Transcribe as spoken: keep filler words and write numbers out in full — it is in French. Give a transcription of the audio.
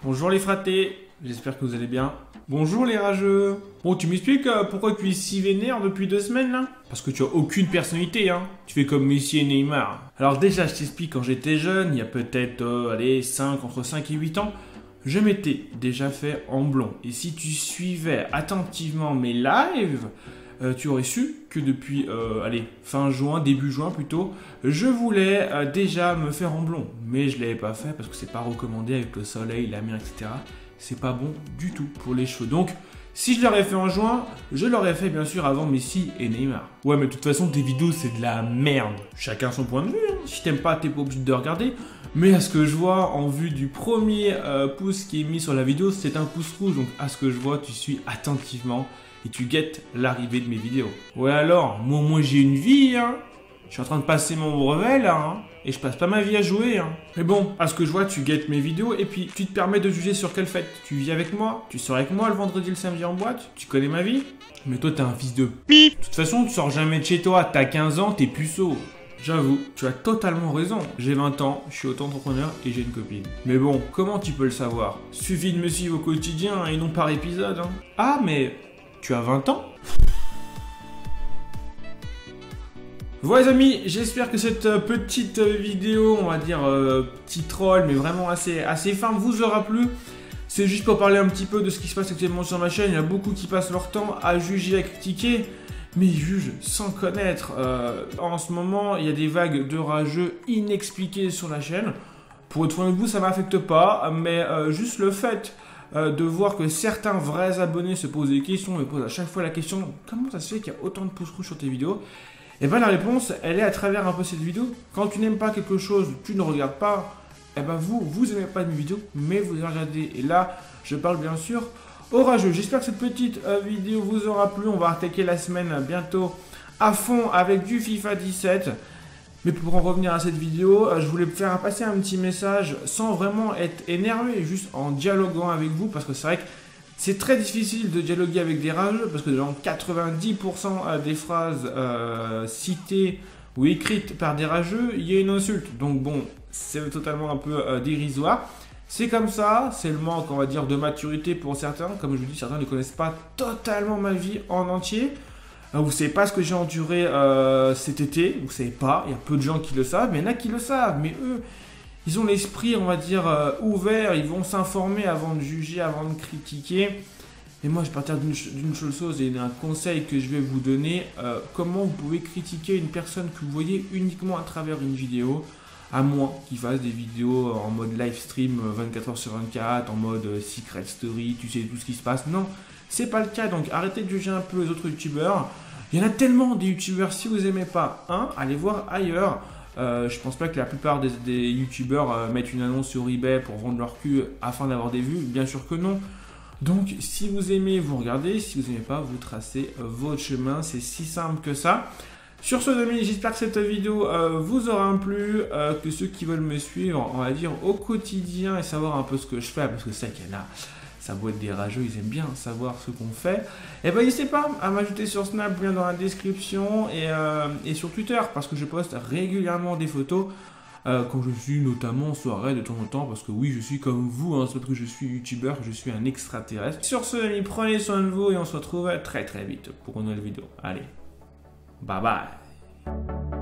Bonjour les fratés, j'espère que vous allez bien. Bonjour les rageux. Bon, tu m'expliques euh, pourquoi tu es si vénère depuis deux semaines là? Parce que tu as aucune personnalité, hein. Tu fais comme Messi et Neymar. Alors déjà, je t'explique, quand j'étais jeune, il y a peut-être, euh, allez, cinq, entre cinq et huit ans, je m'étais déjà fait en blond. Et si tu suivais attentivement mes lives, euh, tu aurais su que depuis, euh, allez, fin juin, début juin plutôt, je voulais euh, déjà me faire en blond. Mais je l'avais pas fait parce que c'est pas recommandé avec le soleil, la mer, et cetera. C'est pas bon du tout pour les cheveux. Donc, si je l'aurais fait en juin, je l'aurais fait bien sûr avant Messi et Neymar. Ouais, mais de toute façon, tes vidéos, c'est de la merde. Chacun son point de vue. Hein. Si t'aimes pas, t'es pas obligé de regarder. Mais à ce que je vois, en vue du premier euh, pouce qui est mis sur la vidéo, c'est un pouce rouge. Donc, à ce que je vois, tu suis attentivement et tu guettes l'arrivée de mes vidéos. Ouais, alors, moi, moi j'ai une vie, hein. Je suis en train de passer mon brevet là, hein, et je passe pas ma vie à jouer. Hein. Mais bon, à ce que je vois, tu guettes mes vidéos et puis tu te permets de juger sur quelle fête. Tu vis avec moi, tu sors avec moi le vendredi, le samedi en boîte, tu connais ma vie. Mais toi, t'es un fils de pip. De toute façon, tu sors jamais de chez toi, t'as quinze ans, t'es puceau. J'avoue, tu as totalement raison. J'ai vingt ans, je suis auto-entrepreneur et j'ai une copine. Mais bon, comment tu peux le savoir? Suffit de me suivre au quotidien et non par épisode. Hein. Ah, mais tu as vingt ans? Voilà les amis, j'espère que cette petite vidéo, on va dire euh, petit troll, mais vraiment assez, assez fin, vous aura plu. C'est juste pour parler un petit peu de ce qui se passe actuellement sur ma chaîne. Il y a beaucoup qui passent leur temps à juger, à critiquer, mais ils jugent sans connaître. Euh, en ce moment, il y a des vagues de rageux inexpliquées sur la chaîne. Pour être franc avec vous, ça ne m'affecte pas, mais euh, juste le fait euh, de voir que certains vrais abonnés se posent des questions et posent à chaque fois la question « Comment ça se fait qu'il y a autant de pouces rouges sur tes vidéos ?» Et bien la réponse, elle est à travers un peu cette vidéo. Quand tu n'aimes pas quelque chose, tu ne regardes pas, et ben vous, vous n'aimez pas mes vidéos, mais vous regardez. Et là, je parle bien sûr au rageux. J'espère que cette petite euh, vidéo vous aura plu. On va attaquer la semaine bientôt à fond avec du FIFA dix-sept. Mais pour en revenir à cette vidéo, euh, je voulais faire passer un petit message sans vraiment être énervé, juste en dialoguant avec vous, parce que c'est vrai que c'est très difficile de dialoguer avec des rageux parce que dans quatre-vingt-dix pour cent des phrases euh, citées ou écrites par des rageux, il y a une insulte. Donc bon, c'est totalement un peu euh, dérisoire. C'est comme ça, c'est le manque, on va dire, de maturité pour certains. Comme je vous dis, certains ne connaissent pas totalement ma vie en entier. Vous ne savez pas ce que j'ai enduré euh, cet été, vous ne savez pas. Il y a peu de gens qui le savent, mais il y en a qui le savent. Mais eux, ils ont l'esprit, on va dire, euh, ouvert, ils vont s'informer avant de juger, avant de critiquer. Et moi, je partir d'une seule chose et d'un conseil que je vais vous donner. Euh, comment vous pouvez critiquer une personne que vous voyez uniquement à travers une vidéo, à moins qu'il fasse des vidéos en mode live stream vingt-quatre heures sur vingt-quatre, en mode secret story, tu sais tout ce qui se passe. Non, c'est pas le cas. Donc arrêtez de juger un peu les autres youtubeurs. Il y en a tellement des youtubeurs, si vous aimez pas un, allez voir ailleurs. Euh, je pense pas que la plupart des, des youtubeurs euh, mettent une annonce sur eBay pour vendre leur cul afin d'avoir des vues. Bien sûr que non. Donc, si vous aimez, vous regardez. Si vous n'aimez pas, vous tracez euh, votre chemin. C'est si simple que ça. Sur ce, amis, j'espère que cette vidéo euh, vous aura plu. Euh, que ceux qui veulent me suivre, on va dire, au quotidien et savoir un peu ce que je fais. Parce que c'est qu'il y en a, ça doit être des rageux, ils aiment bien savoir ce qu'on fait. Et ben n'hésitez pas à m'ajouter sur Snap, bien dans la description, et, euh, et sur Twitter, parce que je poste régulièrement des photos euh, quand je suis notamment en soirée de temps en temps, parce que oui, je suis comme vous, hein, c'est parce que je suis youtubeur, je suis un extraterrestre. Sur ce, amis, prenez soin de vous et on se retrouve très très vite pour une nouvelle vidéo. Allez, bye bye.